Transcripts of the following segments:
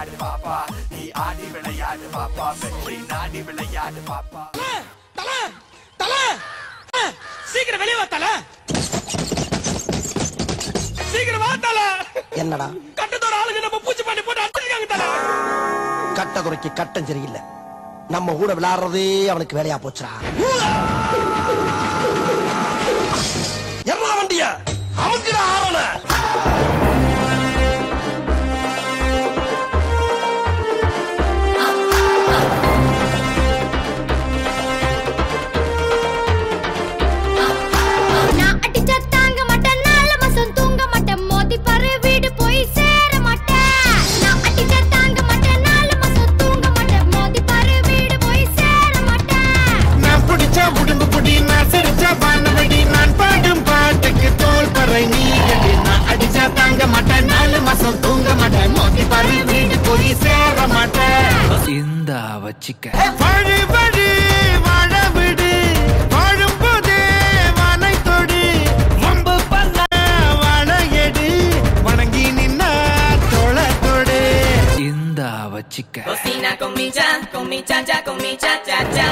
விளையாடு பாப்பா நீ ஆடி விளையாடு பாப்பா வெற்றி நாடி விளையாடு பாப்பா தல தல சீக்கிரம் வெளிய வா தல சீக்கிரம் வா தல என்னடா கட்டத்தோட ஆளுங்க நம்ம பூச்சி பண்ணி போட்டு அடிச்சிருக்காங்க தல கட்டதுரைக்கு கட்டம் சரியில்லை நம்ம கூட விளையாடுறதே அவனுக்கு வேலையா போச்சுடா எல்லா வண்டிய அவங்கிட ஆவண இந்த வச்சிக்க வழி வழி வாழ விடு வாழும் போதே வானை தொடு வம்பு பண்ண வாழ எடு வணங்கி நின்ன தோள தொடு இந்த வச்சிக்க Cocina con mi cha cha cha.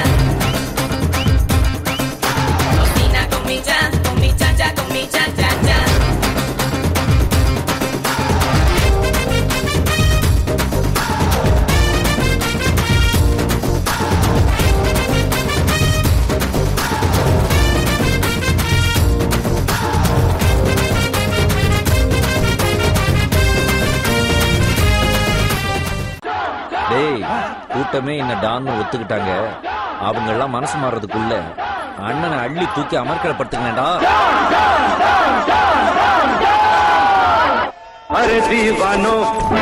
Cocina con mi cha cha cha. டேய் கூட்டமே என்ன டான்னு ஒத்துக்கிட்டாங்க அவங்க எல்லாம் மனசு மாறதுக்குள்ள அண்ணனை அள்ளி தூக்கி அமர்க்கலப்படுத்துங்கடா अरे दीवानो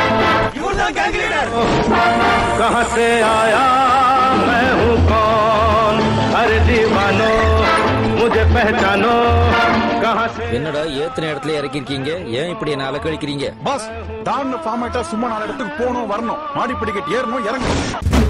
कहाँ से आया मैं हूँ कौन अरे दीवानो मुझे पहचानो कहाँ से என்னடா ஏத்தனை இடத்துல இறக்கிருக்கீங்க ஏன் இப்படி என்ன அலக்கழிக்கிறீங்க பாஸ் டான் ஃபார்மேட்டா சும்மா 4 இடத்துக்கு போகணும் வரணும் மாடி படிக்கட்டு ஏறணும் இறங்கணும்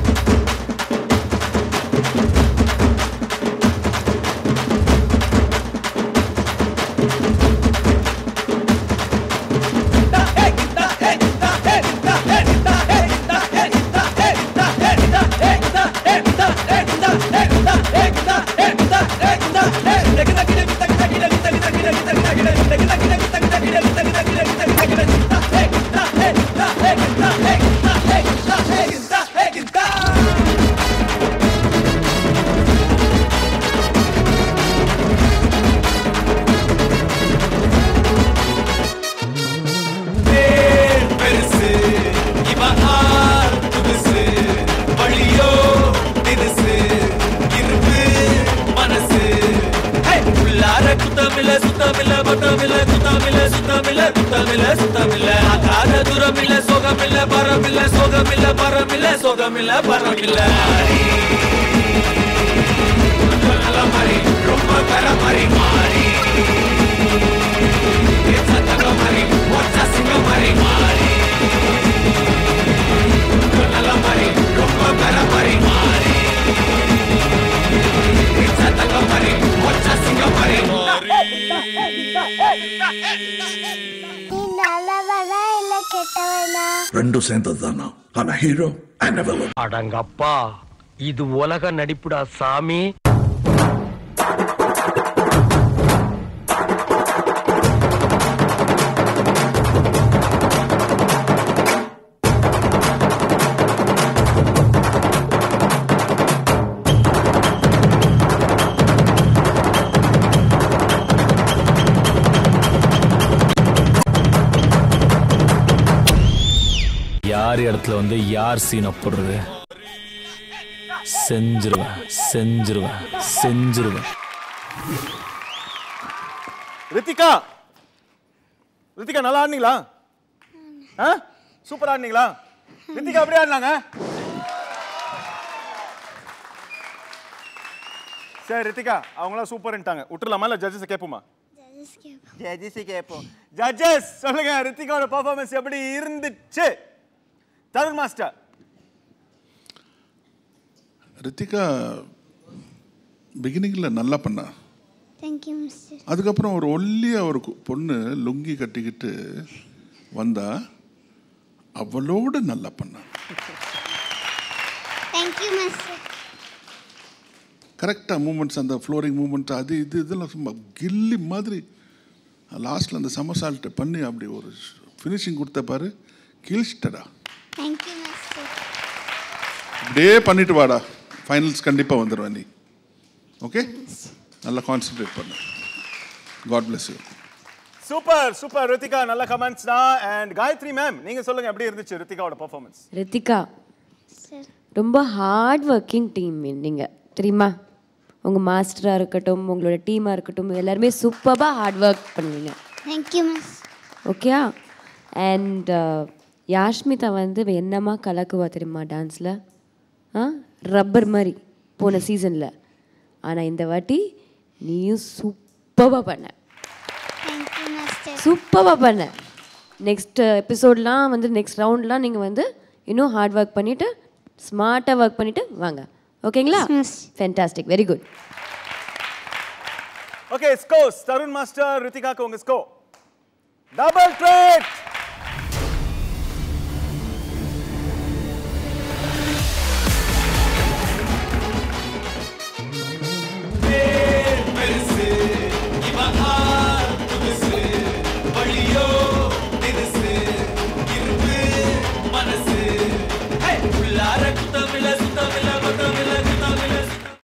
ரெண்டும் சேர்ந்ததுதானா ஆனா ஹீரோ அண்ட் வில்லன் அடங்கப்பா இது உலக நடிப்புடா சாமி யார் இடத்துல வந்து யார் சீனை போடுறது செஞ்சிருவேன் செஞ்சிருவேன் செஞ்சிருவேன் ரித்திகா ரித்திகா நல்லா ஆடுனீங்களா சூப்பர் ஆடுனீங்களா ரித்திகா அப்படியே ஆடினாங்க சரி ரித்திகா அவங்களாம் சூப்பர்ன்ட்டாங்க விட்டுலாமா இல்லை ஜட்ஜஸ் கேட்போமா ஜட்ஜஸ் கேட்போம் ஜட்ஜஸ் சொல்லுங்க ரித்திகாவோட பெர்ஃபார்மன்ஸ் எப்படி இருந்துச்சு தருண் மாஸ்டர் ரித்திகா பிகினிங்கில் நல்லா பண்ணா தேங்க்யூ மிஸ்டர் அதுக்கப்புறம் ஒரு ஒல்லியாக ஒரு பொண்ணு லுங்கி கட்டிக்கிட்டு வந்தா அவளோட நல்லா பண்ணாங்க. Thank you master. கரெக்டாக மூமெண்ட்ஸ், அந்த ஃப்ளோரிங் மூமெண்ட்ஸ், அது இதெல்லாம் சும்மா கில்லி மாதிரி லாஸ்ட்டில் அந்த சமசால்ட்டை பண்ணி அப்படி ஒரு ஃபினிஷிங் கொடுத்த பாரு, கிழிச்சிட்டடா. Thank you master. அப்படியே பண்ணிட்டு வாடா, ஃபைனல்ஸ் கண்டிப்பாக வந்துடுவேன் நீ. ஓகே, நல்லா கான்சென்ட்ரேட் பண்ணு. God bless you. Super super Rithika, நல்ல கமெண்ட்ஸ் தான். அண்ட் காயத்ரி மேம், நீங்க சொல்லுங்க எப்படி இருந்துச்சு ரித்திகாவோட பெர்ஃபார்மன்ஸ்? ரித்திகா ரொம்ப ஹார்ட் ஒர்க்கிங் டீம் நீங்க தெரியுமா? உங்கள் மாஸ்டராக இருக்கட்டும், உங்களோட டீமாக இருக்கட்டும், எல்லாருமே சூப்பராக ஹார்ட் ஒர்க் பண்ணுவீங்க. Thank you miss. Okay. And Yashmitha வந்து என்னமா கலக்குவா தெரியுமா டான்ஸில்? ரப்பர் மாதிரி போன சீசனில். ஆனால் இந்த வாட்டி நீயும் சூப்பராக பண்ண, சூப்பராக பண்ண. நெக்ஸ்ட் எபிசோட்லாம் வந்து நெக்ஸ்ட் ரவுண்ட்லாம் நீங்கள் வந்து இன்னும் ஹார்ட் ஒர்க் பண்ணிவிட்டு ஸ்மார்ட்டாக ஒர்க் பண்ணிவிட்டு வாங்க. ஓகேங்களா? Fantastic, very good. Okay, scores. Tarun master, ரித்திகாக்கு உங்க ஸ்கோர். Double trade.